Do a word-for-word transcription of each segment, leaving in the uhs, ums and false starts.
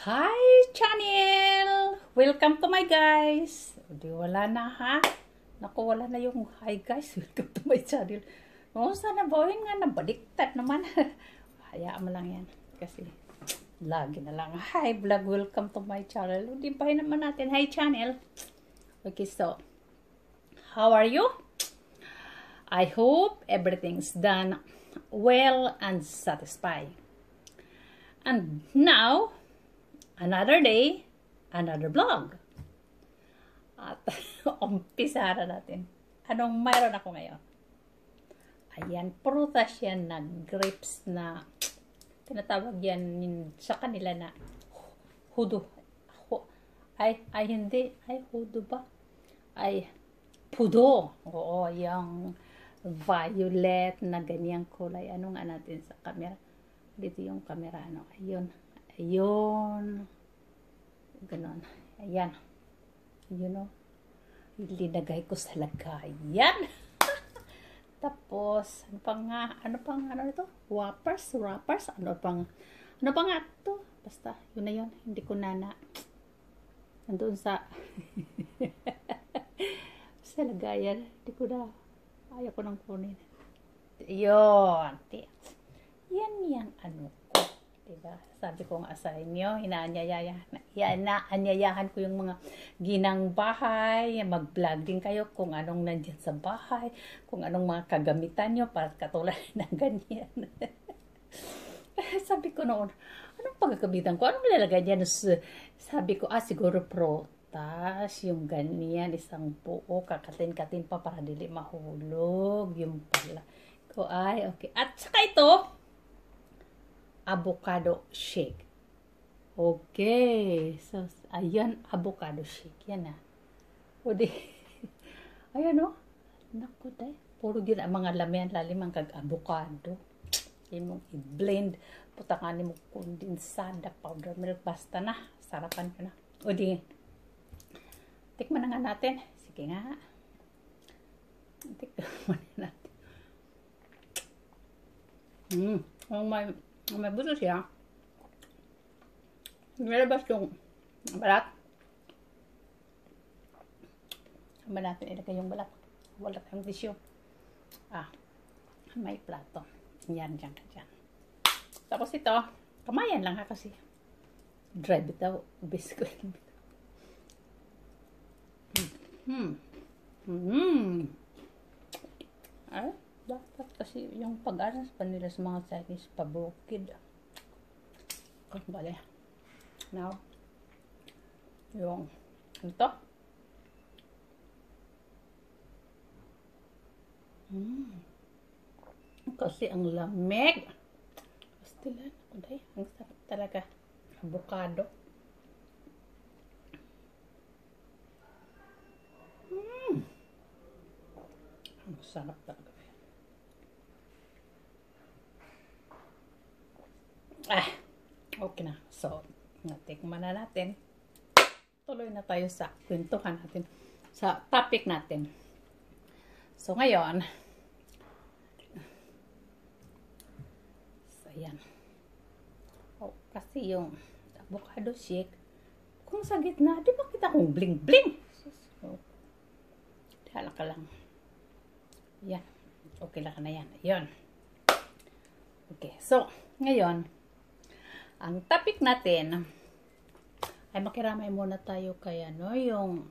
Hi channel! Welcome to my guys! Di wala na ha? Naku, wala na yung hi guys. Welcome to my channel. No, sana bawin nga na baliktad naman. Hayaan mo lang yan. Kasi lagi na lang. Hi vlog, welcome to my channel. Di pa naman natin. Hi channel. Okay, so how are you? I hope everything's done well and satisfied. And now, another day, another vlog. At umpisa na natin. Anong mayroon ako ngayon? Ayan, prutas yan na grapes na tinatawag yan sa kanila na hudo. Ay, ay hindi. Ay, hudo ba? Ay, pudo. Oo, yung violet na ganyang kulay. Ano nga natin sa camera? Dito yung camera, ano? Ayun. Ayun. Ganon. Ayan. You know. Linagay ko sa lagayan. Tapos, ano pa nga? Ano pang, ano ito? Wrappers? Wrappers? Ano pang, ano pa nga ito? Basta, yun na yun. Hindi ko na na. Nandun sa, sa lagayan. Hindi ko na, ayaw ko nang kunin. Yun. Yan yung ano ko. Diba? Sabi ko nga sa inyo, inaanyayahan, inaanyayahan ko yung mga ginang bahay, mag-vlog din kayo kung anong nandyan sa bahay, kung anong mga kagamitan nyo para katulad ng ganyan. Sabi ko noon, anong pagkakamitan ko? Anong nilalagay dyan? Sabi ko, ah, siguro protas, yung ganyan, isang buo, kakatin-katin pa para dili mahulog, yung pala. Ko ay, okay. At saka ito, avocado shake. Okay. So, ayan, avocado shake. Yan na. O di, ayan o. Naku, day. Puro yun ang mga lamian lalim ang kag-avocado. Yan mong i-blend. Putanganin mo kondensada, powder milk. Basta na. Sarapan ka na. O di, tikman na nga natin. Sige nga. Tikman na natin. Hmm. Oh my... May buto siya. Nilabas yung balat. Saan ba natin ilagay yung balat? Wala tayong tissue. Ah, may plato. Yan, dyan, dyan. Tapos ito, kamayan lang ha kasi. Dry bitaw, biscuit. Hmm. Hmm. Ay, dapat kasi yung pag-aras pa nila sa mga Chinese pabukid. Kung bale. Now, yung ito. Hmm. Kasi ang lamig. Pastilan. Kuday, ang sarap talaga. Avocado. Hmm. Ang sarap talaga. Ah, okay na. So, natikman na natin. Tuloy na tayo sa kwentuhan natin. Sa topic natin. So, ngayon. So, ayan. Oh, kasi yung avocado shake, kung sa gitna, di ba kita kong bling-bling? So, hala ka lang. Yan. Okay lang ka na yan. Ayan. Okay. So, ngayon, ang topic natin ay makiramay muna tayo kay ano, yung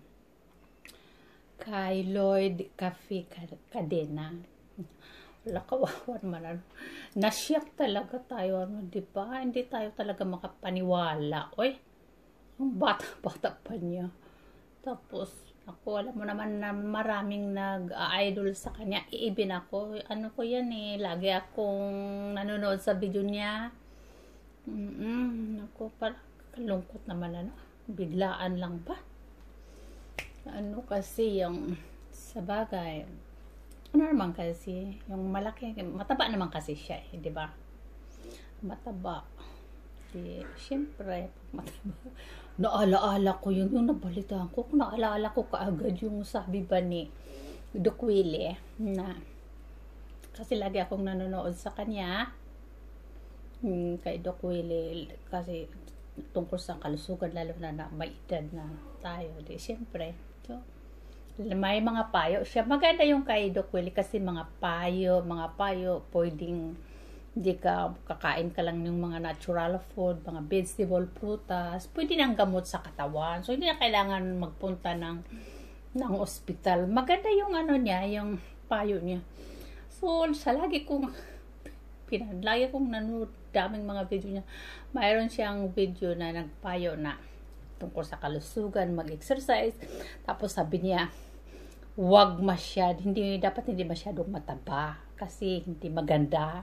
kay Lloyd Cafe Cadena. Wala kawawan man ano. Nasyak talaga tayo ano, di ba? Hindi tayo talaga makapaniwala. Oy, ang bata-bata pa niya. Tapos, ako, alam mo naman na maraming nag-idol sa kanya. Iibin ako. Ano ko yan eh. Lagi akong nanonood sa video niya. Mm-mm. Ako, parang kalungkot naman ano. Biglaan lang ba? Ano kasi yung sa bagay. Ano naman kasi, yung malaki, mataba naman kasi siya eh, di ba? Mataba. Di, syempre, mataba. Naalaala ko yun, yung nabalitaan ko, naalaala ko kaagad yung sabi ba ni Doc Willie na, kasi lagi akong nanonood sa kanya, hmm, kay Doc Willie, kasi tungkol sa kalusugan, lalo na na may edad na tayo. Di, siyempre, so, may mga payo siya. Maganda yung kay Doc Willie kasi mga payo, mga payo, pwedeng hindi ka kakain ka lang ng mga natural food, mga vegetable, prutas, pwede nang gamot sa katawan. So, hindi na kailangan magpunta ng, ng ospital. Maganda yung ano niya, yung payo niya. So, sa lagi kong pinalagi kong nanood, daming mga video niya. Mayroon siyang video na nagpayo na tungkol sa kalusugan, mag-exercise. Tapos sabi niya, wag masyad, hindi, dapat hindi masyadong mataba kasi hindi maganda.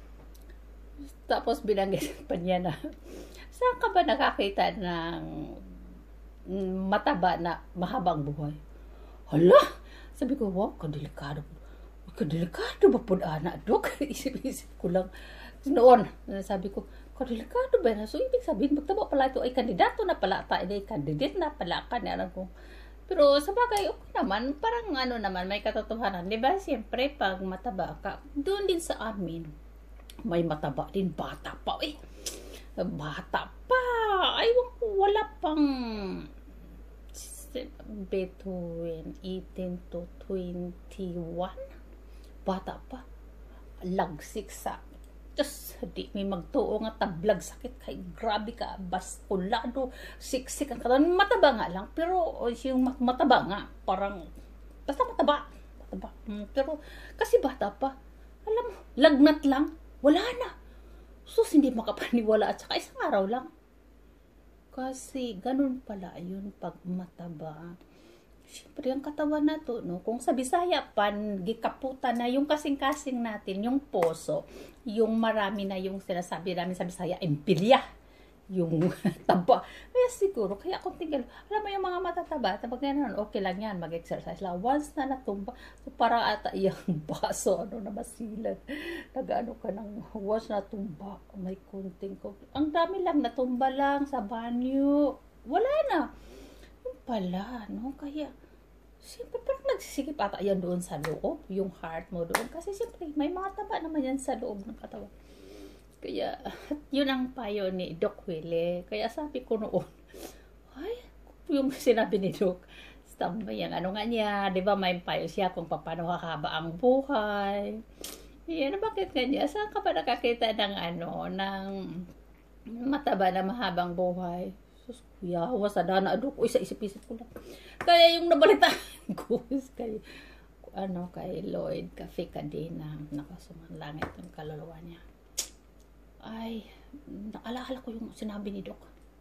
Tapos binanggit pa niya na, saan ka ba nakakita ng mataba na mahabang buhay? Hala! Sabi ko, wow, kadelikado. Kadelikado ba po na, Dok? Isip-isip ko lang. Noon, sabi ko, kadelikado ba na? So, ibig sabihin, magtaba pala ito ay kandidato na pala, ta, ay candidate na pala ka. Ko. Pero sa bagay, okay naman, parang ano naman, may katotohanan. Diba? Siyempre, pag mataba ka, doon din sa amin, may mataba din, bata pa. Eh, bata pa. Ay, wala pang between eighteen to twenty-one. Bata pa. Lagsik sa. Diyos, di may magtuo nga tablag sakit. Kay grabe ka. Baskulado. Siksik ang katawan. Mataba nga lang. Pero yung mataba nga, parang, basta mataba. Mataba. Hmm, pero, kasi bata pa. Alam mo, lagnat lang. Wala na. Sus, hindi makapaniwala. At saka isang araw lang. Kasi, ganun pala yun pag mataba. Siyempre, ang katawan na to, no? Kung sa Bisaya pan, gikaputan na yung kasing-kasing natin, yung poso, yung marami na yung sinasabi namin sa Bisaya, empilya. Yung taba. Kaya siguro, kaya kung tinggal, alam mo yung mga matataba, tabag na okay lang yan, mag-exercise lang. Once na natumba, so para ata yung baso, ano na masilan. Nag-ano ka ng, once na tumba, may kunting ko. Ang dami lang, natumba lang sa banyo. Wala na. Yung pala, no? Kaya, siyempre, parang nagsisikip ata yan doon sa loob, yung heart mo doon. Kasi siyempre, may mga taba naman yan sa loob ng katawan. Kaya, yun ang payo ni Doc Willie. Kaya sabi ko noon, ay, yung sinabi ni Doc, yung ano nga niya, di ba may payo siya kung paano kakaba ang buhay. Yan, bakit nga niya? Saan ka ba nakakita ng ano, ng mataba na mahabang buhay? Sus, kuya, wasa na Doc, uy, sa isip-isip ko lang. Kaya yung nabalitaan ko, kay, ano, kay Lloyd Cafe Cadena, nakasuman langit yung kaluluwa niya. Ay, naalala ko yung sinabi ni Doc.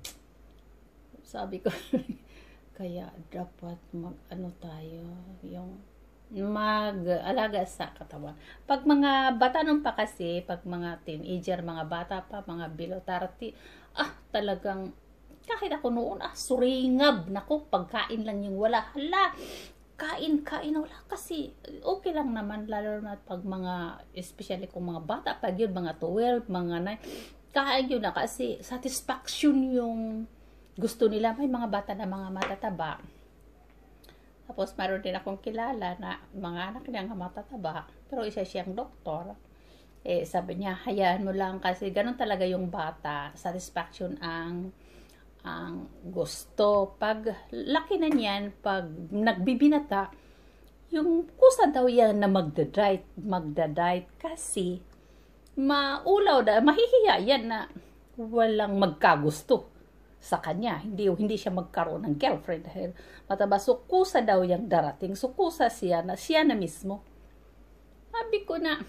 Sabi ko, kaya dapat mag-ano tayo, yung mag-alaga sa katawan. Pag mga bata nun pa kasi, pag mga teenager, mga bata pa, mga below thirty, ah, talagang, kahit ako noon, ah, suringab. Naku, pagkain lang yung wala. Hala, kain, kain, wala kasi okay lang naman, lalo na pag mga, especially kung mga bata, pag yun, mga twelve, mga nine, kain yun na kasi satisfaction yung gusto nila. May mga bata na mga matataba. Tapos, mayroon din akong kilala na mga anak niya nga matataba, pero isa siyang doktor. Eh, sabi niya, hayaan mo lang kasi ganun talaga yung bata, satisfaction ang ang gusto. Pag laki na niyan, pag nagbibinata, yung kusa daw yan na magda-diet, magda-diet kasi maulaw da, mahihiya yan na walang magkagusto sa kanya. Hindi hindi siya magkaroon ng girlfriend dahil mataba. So, kusa daw yung darating. So, kusa siya na, siya na mismo. Sabi ko na,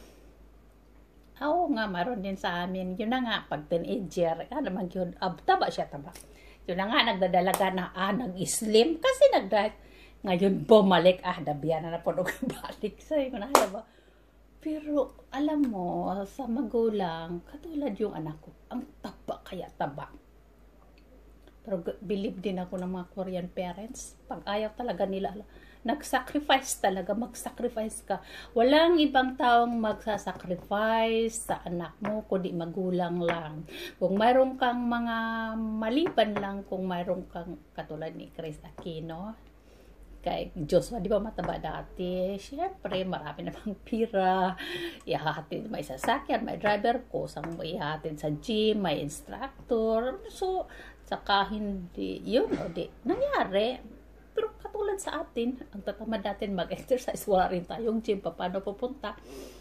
oo nga, maroon din sa amin. Yun na nga, pag teenager, ah, naman yun, ah, taba siya, taba. Yun na nga, nagdadalaga na, ah, nag-slim, kasi nag-diet. Ngayon, bumalik, ah, dabiyan na na po balik. Sabi ko na, ba? Pero, alam mo, sa magulang, katulad yung anak ko, ang taba kaya taba. Pero, believe din ako ng mga Korean parents, pag ayaw talaga nila, nag-sacrifice talaga, mag-sacrifice ka. Walang ibang taong magsasacrifice sa anak mo, kundi magulang lang. Kung mayroon kang mga maliban lang, kung mayroon kang katulad ni Chris Aquino, Kay Joshua, di ba mataba dati? Siyempre, marami namang pira. Ihahatid, may sasakyan, may driver ko. Sang ihahatid sa gym, may instructor. So, saka hindi, yun, o di, nangyari. Pero katulad sa atin, ang tatamad natin mag-exercise, wala rin tayong gym, paano pupunta.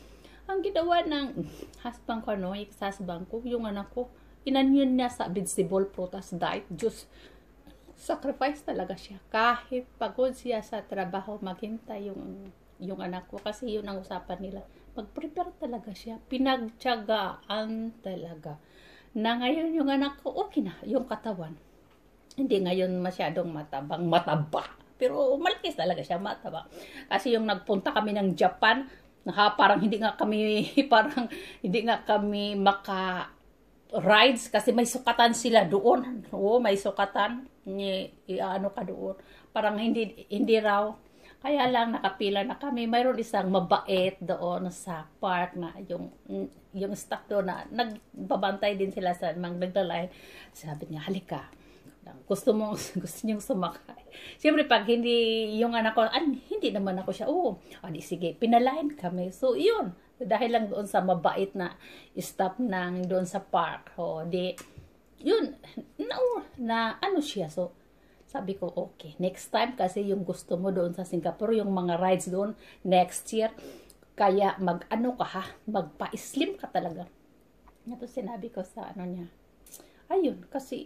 Ang ginawa ng husband ko, no, ex-husband ko, yung anak ko, inanyon niya sa vegetable prutas diet, juice. Sacrifice talaga siya. Kahit pagod siya sa trabaho, maghintay yung, yung anak ko. Kasi yun ang usapan nila. Mag-prepare talaga siya. Pinagtiyagaan talaga. Na ngayon yung anak ko, okay na, yung katawan. Hindi ngayon masyadong matabang, mataba. Pero malaki talaga siya, mataba. Kasi yung nagpunta kami ng Japan, ha, parang hindi nga kami, parang hindi nga kami maka rides kasi may sukatan sila doon. Oo, may sukatan. Ni, ano ka doon. Parang hindi, hindi raw. Kaya lang nakapila na kami. Mayroon isang mabait doon sa park na yung, yung staff doon na nagbabantay din sila sa mga nagdalay. Sabi niya, halika. Gusto mo, gusto niyong sumakay. Siyempre, pag hindi yung anak ko, an, hindi naman ako siya. Oo, adi sige, pinalain kami. So, yun. Dahil lang doon sa mabait na stop ng doon sa park. O, di, yun, na, na ano siya. So, sabi ko, okay, next time kasi yung gusto mo doon sa Singapore, yung mga rides doon, next year, kaya mag-ano ka ha, magpa-slim ka talaga. Ito sinabi ko sa ano niya. Ayun, kasi,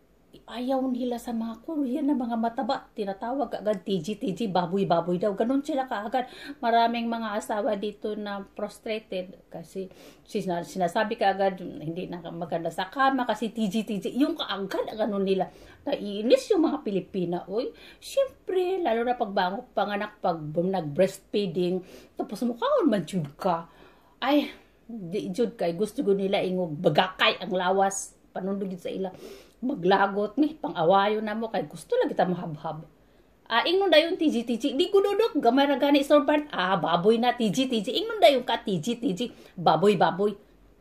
ayaw nila sa mga Korean na mga mataba. Tinatawag agad T G, T G, baboy-baboy daw. Ganun sila kaagad. Maraming mga asawa dito na frustrated kasi sinasabi kaagad hindi na maganda sa kama kasi T G, T G. Yung kaagad, ganun nila. Naiinis yung mga Pilipina. Uy, syempre, lalo na pagbango panganak, pag nag-breastfeeding, tapos mukhaon manjud ka. Ay, di jud kay gusto ko nila ingog bagakay ang lawas. Panundugid sa ila. Maglagot ni, pang-awayo na mo, kay gusto lang kita mahabhab. Ah, ingnon dayon T G, T G, di ko dudok, gamay na gani, Sorbart, ah, baboy na, T G, T G, ingnon dayon ka, T G, T G, baboy, baboy.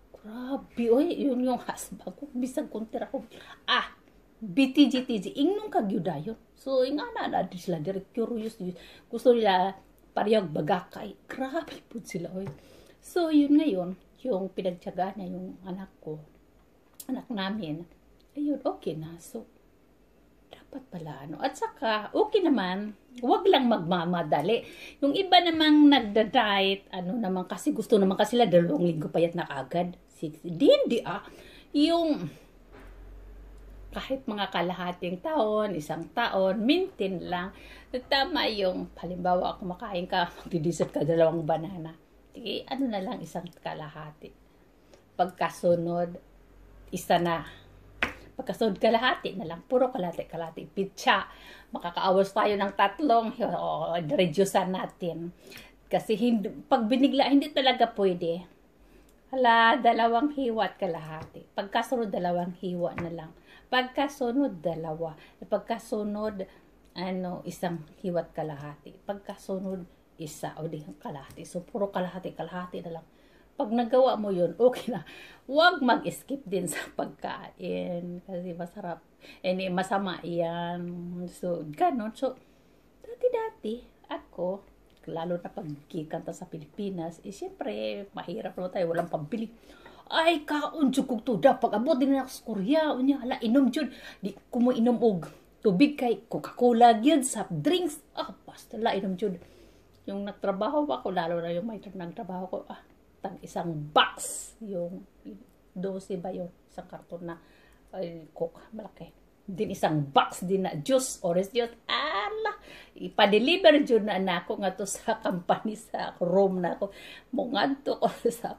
Grabe, oy, yun yung husband ko, bisag kontra ko. Ah, B T G, T G, ingnon ka gyudayon. So, ingana na, na sila, direct curious, gusto nila, parehag bagakay. Grabe po sila, oy. So, yun ngayon, yung pinagtyaga niya, yung anak ko, anak namin, ayun, okay na. So, dapat pala, ano. At saka, okay naman, wag lang magmamadali. Yung iba namang nagda-diet, ano naman, kasi gusto naman kasi sila, dalawang linggo payat na kagad. Di, hindi ah. Yung, kahit mga kalahating taon, isang taon, mintin lang. Tama yung, halimbawa, kumakain ka, magdidisot ka, dalawang banana. Sige, ano na lang, isang kalahati. Pagkasunod, isa na. Pagkasunod kalahati na lang, puro kalahati, kalahati, pizza. Makakaawas tayo ng tatlong, o, reducean natin. Kasi hindi, pag binigla, hindi talaga pwede. Hala, dalawang hiwa at kalahati. Pagkasunod, dalawang hiwa na lang. Pagkasunod, dalawa. Pagkasunod, ano, isang hiwat kalahati. Pagkasunod, isa, o di kalahati. So, puro kalahati, kalahati na lang. Pag nagawa mo yun, okay na. Huwag mag-skip din sa pagkain. Kasi masarap. And masama yan. So, ganon. So, dati-dati, ako, lalo na pagkikanta sa Pilipinas, eh, siyempre, mahirap naman tayo. Walang pambili. Ay, kaon, jukog to. Pag abot din na sa Korea, unya, hala, inom dyan. Di ko mo inom og tubig kay Coca-Cola yun, soft drinks. Ah, basta la, inom dyan. Yung nagtrabaho ako, lalo na yung may nagtrabaho ko, ah, tang isang box, yung dose ba yun, isang karton na ay, coke, malaki. Din isang box din na juice, orange juice, ala, ipa-deliver dyan na nako nga to sa company, sa room na ako, mungad to ko sa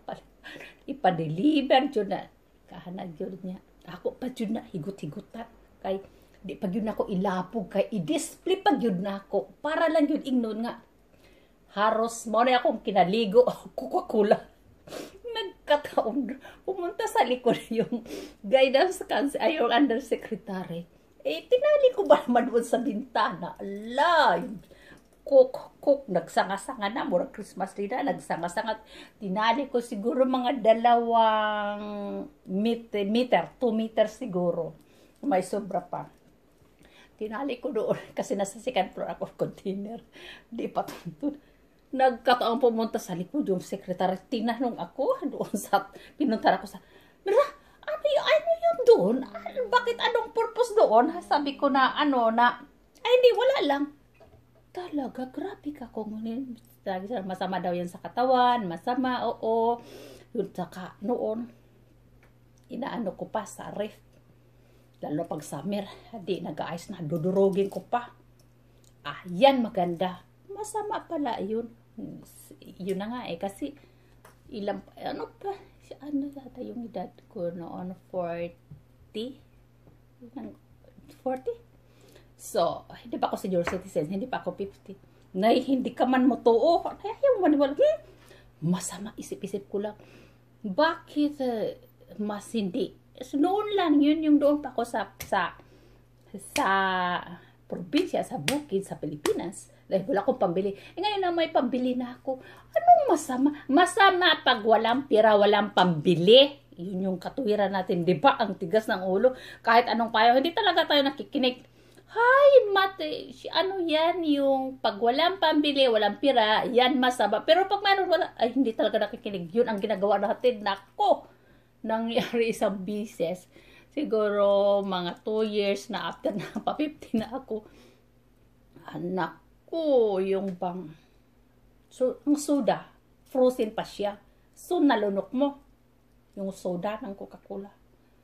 ipa-deliver dyan na, kahanag dyan niya, ako pa dyan na, higot-higutan, kay, di pag yun ako ilapog, kay i-display pag yun na ako, para lang yun ingnon nga, haros, mo na akong kinaligo, Coca-Cola. Nagkataon, pumunta sa likod yung guidance council, ay yung undersecretary. Eh, tinali ko ba naman doon sa bintana? Ala, cook, cook, nagsanga-sanga na, murag Christmas tree na, nagsanga-sanga. Tinali ko siguro mga dalawang meter, meter two meters siguro. May sobra pa. Kinali ko doon kasi nasa second floor ako container. Di pa tuntun. Nagkataon pumunta sa likod yung secretary. Tinanong ako doon sa, pinunta ako sa, Mira, ano yun, ano yun doon? Ano, bakit anong purpose doon? Sabi ko na ano na, ay hindi, wala lang. Talaga, grabe ka kung masama daw yan sa katawan, masama, oo. Yun, saka noon, inaano ko pa sa ref. Lalo pag summer, di nag-aayos na, dudurugin ko pa. Ah, yan maganda. Masama pala yun. Yun na nga eh, kasi ilang, ano pa, ano yata yung edad ko noon, forty? forty? So, hindi pa ako senior citizen, hindi pa ako fifty. Nay, hindi ka man mo too. Ay, ayaw maniwala. Hmm, masama, isip-isip ko lang. Bakit uh, mas hindi? So, noon lang, yun yung doon pa ako sa, sa, sa probinsya, sa bukid, sa Pilipinas. Dahil wala akong pambili. E ngayon na may pambili na ako. Anong masama? Masama pag walang pira, walang pambili. Yun yung katuwiran natin, di ba? Ang tigas ng ulo. Kahit anong payo, hindi talaga tayo nakikinig. Hay, mate, ano yan yung pag walang pambili, walang pira, yan masama. Pero pag mayroon wala, ay hindi talaga nakikinig. Yun ang ginagawa natin. Nako, nangyari isang bises. Siguro mga two years na after na pa fifty na ako. Anak ko, yung bang, so, ang soda, frozen pa siya. So, nalunok mo yung soda ng Coca-Cola.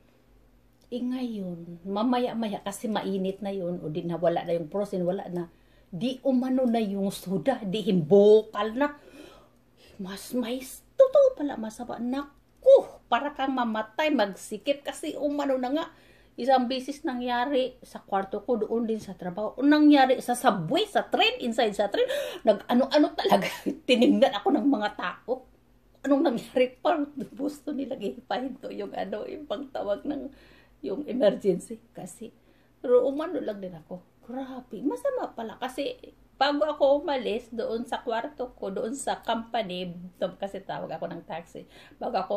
E ngayon, mamaya-maya kasi mainit na yun, o di na wala na yung frozen, wala na. Di umano na yung soda, di himbokal na. Mas may, totoo pala masama. Naku, para kang mamatay, magsikip kasi umano na nga. Isang beses nangyari sa kwarto ko, doon din sa trabaho. Nangyari sa subway, sa train, inside sa train. Nag-ano-ano talaga. Tinignan ako ng mga tao. Anong nangyari? Parang gusto nila gihipahin to yung ano, yung pagtawag ng yung emergency. Kasi, pero umano lang din ako. Grabe, masama pala. Kasi, bago ako umalis doon sa kwarto ko, doon sa company, kasi tawag ako ng taxi. Bago ako,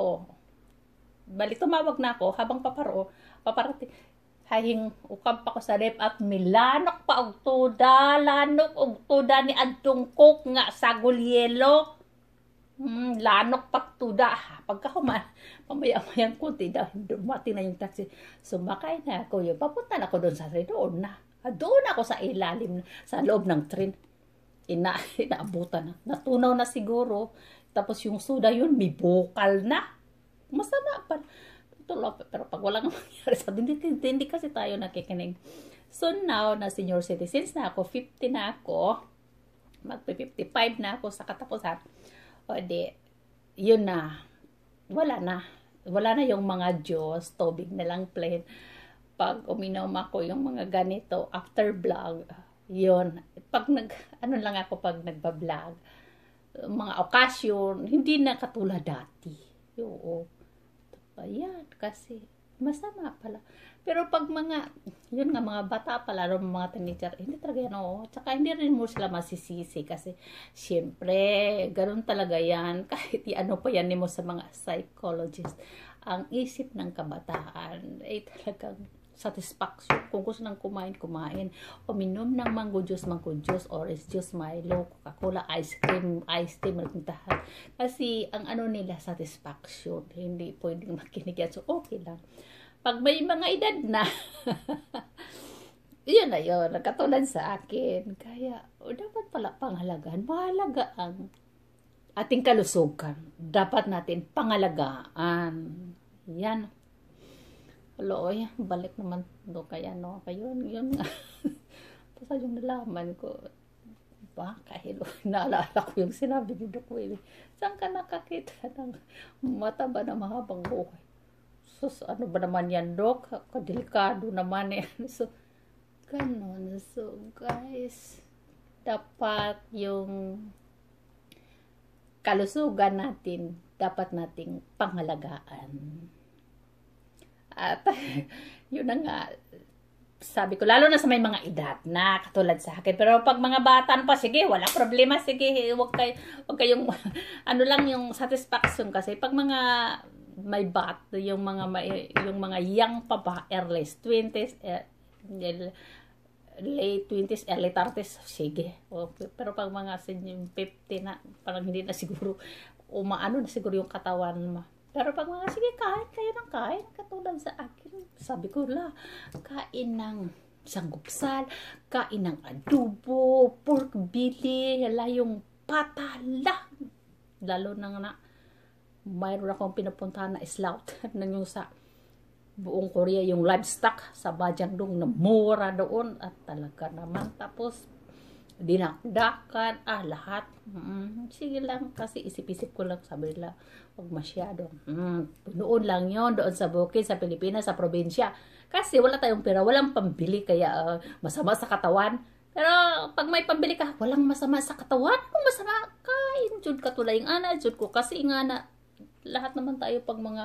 balik tumawag na ako, habang paparo, paparating, haying ukam pa ko sa rep at milanok pa og tuda, lanok og tuda ni adtong cook nga sa gulyelo. Hmm, lanok pa tuda. Pagka kuma, pamaya-mayang kunti daw, dumati na yung taxi. Sumakay na ako yun. Papunta na ako doon sa train. Doon na. Doon ako sa ilalim, sa loob ng train. Ina, inaabutan na. Natunaw na siguro. Tapos yung soda yun, may bukal na. Masama pa. Pero pag walang mangyari sa hindi, hindi, hindi kasi tayo nakikinig. So now, na senior citizens na ako, fifty na ako, mag-fifty-five na ako sa katapusan, o di, yun na, wala na. Wala na yung mga juice, tubig na lang plain. Pag uminom ako yung mga ganito, after vlog, yun. Pag nag, ano lang ako pag nagba-vlog, mga occasion, hindi na katulad dati. Oo. Ayan, kasi masama pala. Pero pag mga, yun nga, mga bata pala, mga teenager, hindi talaga yan, oo. Tsaka hindi rin mo sila masisisi kasi, syempre, ganun talaga yan. Kahit ano pa yan mo sa mga psychologist. Ang isip ng kabataan ay talagang satisfaction. Kung gusto nang kumain, kumain. O minom ng mango juice, mango juice, orange juice, Milo, Coca-Cola, ice cream, ice cream, magpuntahan. Kasi ang ano nila, satisfaction. Hindi pwedeng makinig yan. So, okay lang. Pag may mga edad na, yun na yun, katulad sa akin. Kaya, o, dapat pala pangalagaan. Mahalaga ang ating kalusugan. Dapat natin pangalagaan. Yan. Hello, oy, balik naman do kaya no, kayo yun nga. Tapos yung nalaman ko, ba, kahit naalala ko yung sinabi ni Doc Willie, saan ka nakakita ng mata ba na mahabang buhay? Sus, ano ba naman yan, Doc? Kadelikado naman eh. So, ganun. So, guys, dapat yung kalusugan natin, dapat nating pangalagaan. At yun na nga, sabi ko, lalo na sa may mga edad na katulad sa akin. Pero pag mga bata pa, sige, wala problema, sige, wag kayo, wag kayong, ano lang yung satisfaction kasi pag mga may bat, yung mga may, yung mga young pa ba, early twenties, eh, late twenties, early thirties, sige. O, pero pag mga fifty na, parang hindi na siguro, umaano na siguro yung katawan mo. Pero pag mga, sige, kain kayo ng kain, katulad sa akin, sabi ko la, kain ng sanggupsal, kain ng adobo, pork belly, hala yung patala. Lalo na na, mayroon akong pinupuntahan na slout, na yung sa buong Korea, yung livestock sa Bajangnong na mura doon, at talaga naman, tapos, dinakdakan, ah, lahat. Mm, sige lang, kasi isip-isip ko lang, sabi nila, huwag masyado. Mm, noon lang yon doon sa bukid, sa Pilipinas, sa probinsya. Kasi wala tayong pera, walang pambili, kaya uh, masama sa katawan. Pero pag may pambili ka, walang masama sa katawan. Kung masama, kain, jud ka tulay ng ana, jud ko. Kasi nga na, lahat naman tayo pag mga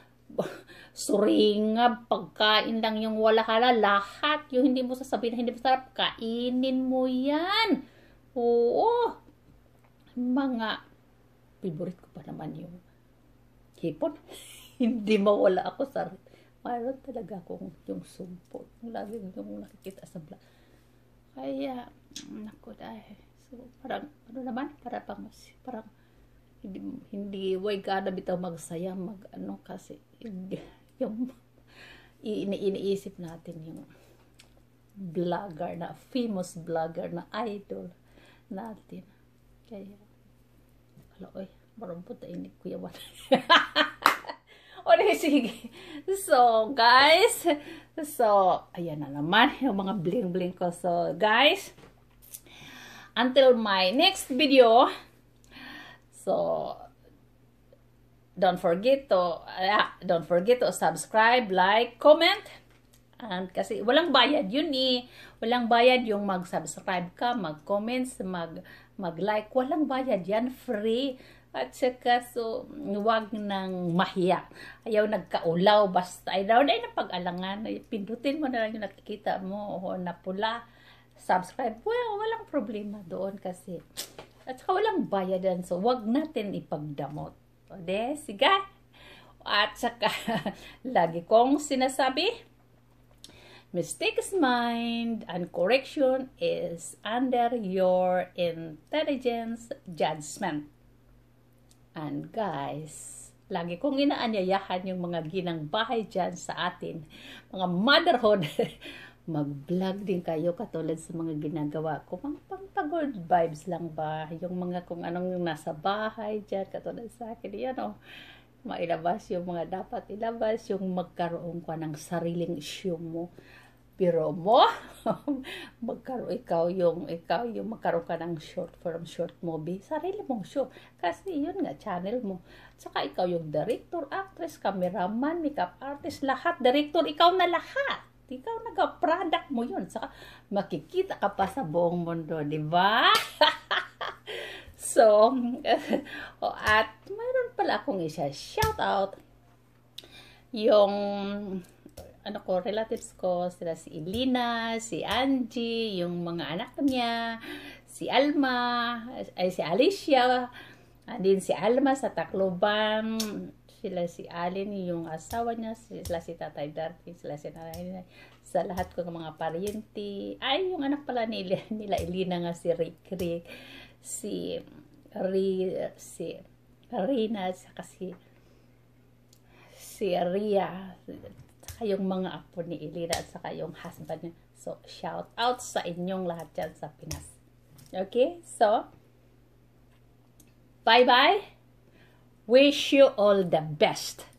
suringa, pagkain lang yung wala hala, lahat yung hindi mo sasabihin na hindi masarap, kainin mo yan. Oo, mga favorite ko pa naman yung hipon. Hindi mawala ako sa mayroon talaga akong yung sumpot, lagi yung nakikita sa vlog, kaya naku dahil, so parang ano naman, para pang parang hindi, hindi way ka na bitaw magsaya mag ano, kasi yung ini iniisip natin yung vlogger na famous vlogger na idol natin, kaya hala oy marumpot na ini kuya wan. O sige, so guys, so ayan na naman yung mga bling bling ko. So guys, until my next video, so don't forget to uh, don't forget to subscribe, like, comment, and kasi walang bayad yun eh, walang bayad yung mag-subscribe ka, mag-comments, mag mag-like, walang bayad yan, free. At saka, so, huwag nang mahiya. Ayaw nagkaulaw, basta, ay daw, ay napag-alangan, pindutin mo na lang yung nakikita mo, o na pula, subscribe, well, walang problema doon kasi, at saka walang bayadan, so, huwag natin ipagdamot. O, de, sige. At saka, lagi kong sinasabi, mistake is mine, and correction is under your intelligence judgment. And guys, lagi kong inaanyayahan yung mga ginang bahay dyan sa atin, mga motherhood, mag-vlog din kayo katulad sa mga ginagawa ko. Pang, pang, pang good vibes lang ba? Yung mga kung anong nasa bahay dyan, katulad sa akin, yan o, mailabas yung mga dapat ilabas, yung magkaroon ka ng sariling issue mo. Pero mo, magkaroon ikaw yung, ikaw yung magkaroon ka ng short form, short movie, sarili mong show. Kasi yun nga, channel mo. Saka ikaw yung director, actress, cameraman, makeup artist, lahat. Director, ikaw na lahat. Ikaw nag-product mo yun. Saka makikita ka pa sa buong mundo, di ba? So, oh, at mayroon pala akong isa shout out. Yung ano ko, relatives ko, sila si Elina, si Angie, yung mga anak niya, si Alma, ay si Alicia, din si Alma sa Tacloban, sila si Alin, yung asawa niya, sila si Tatay Darky, sila si Nanay, sa lahat ko ng mga pariente, ay yung anak pala nila, nila Elina nga si Rick Rick, si Ri, si Rina, saka si si Ria, saka yung mga apo ni Elina at saka yung husband niya. So, shout out sa inyong lahat dyan sa Pinas. Okay? So, bye-bye. Wish you all the best.